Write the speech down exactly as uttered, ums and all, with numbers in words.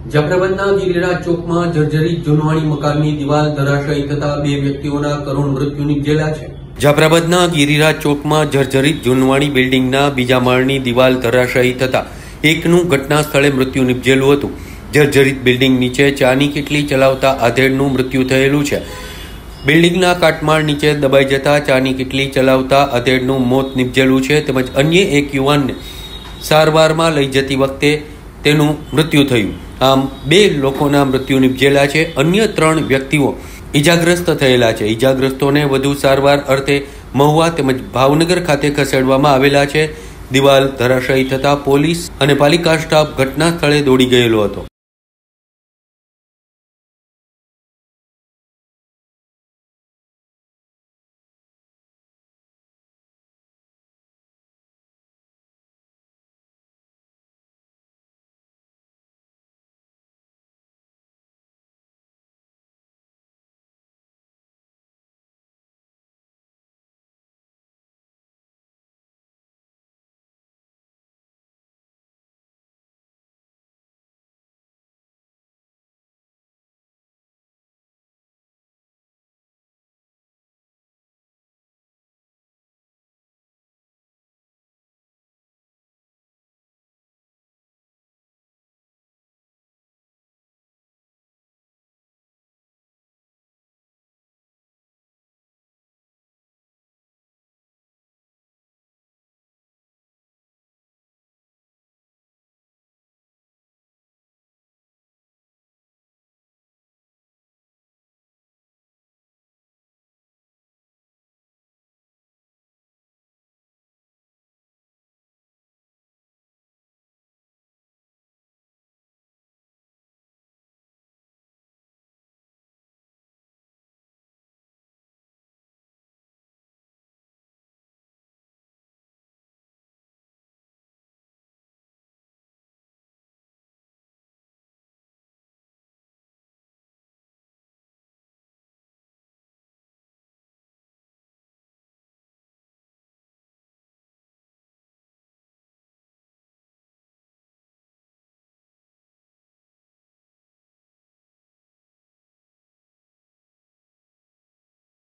જાફરાબાદના ગિરિરાજ ચોકમાં જર્જરિત જૂનવાણી મકાનની દિવાલ ધરાશાયી થતા બે વ્યક્તિઓના કરુણ મૃત્યુ નિપજેલા છે। જાફરાબાદના ગિરિરાજ ચોકમાં જર્જરિત જૂનવાણી બિલ્ડિંગના બીજા માળની દિવાલ ધરાશાયી થતા એકનું ઘટના સ્થળે મૃત્યુ નિપજેલું હતું। જર્જરિત બિલ્ડિંગ નીચે ચાની કીટલી ચલાવતા આધેડનું મૃત્યુ થયેલું છે। બિલ્ડિંગના કાટમાળ નીચે દબાઈ જતા ચાની કીટલી ચલાવતા આધેડનું મોત નિપજેલું છે, તેમજ અન્ય એક યુવાનને સારવારમાં લઈ જતી વખતે તેનું મૃત્યુ થયું। આમ બે લોકોના મૃત્યુ નિપજેલા છે। અન્ય ત્રણ વ્યક્તિઓ ઈજાગ્રસ્ત થયેલા છે। ઈજાગ્રસ્તોને વધુ સારવાર અર્થે મહુવા તેમજ ભાવનગર ખાતે ખસેડવામાં આવેલા છે। દિવાલ ધરાશાયી થતા પોલીસ અને પાલિકા સ્ટાફ ઘટના સ્થળે દોડી ગયેલો હતો।